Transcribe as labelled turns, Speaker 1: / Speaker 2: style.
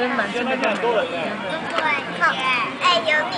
Speaker 1: 蛮这个的。
Speaker 2: 对，哎，有你。